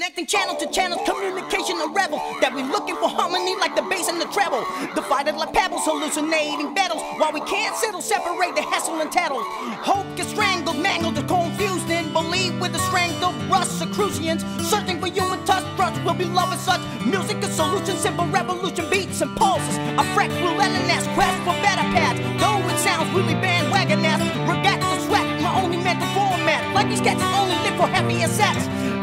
Connecting channel to channels, communication a rebel. That we looking for harmony like the bass and the treble. Divided like pebbles, hallucinating battles. While we can't settle, separate the hassle and tattle. Hope gets strangled, mangled, and confused. And believe with the strength of Rosicrucians. Searching for human touch, trust will be love as such. Music is solution, simple revolution, beats and pulses. A freck relentless quest for better paths. Though it sounds really bandwagon-ass, regatta the sweat, my only mental format. Like these cats only live for happier sex.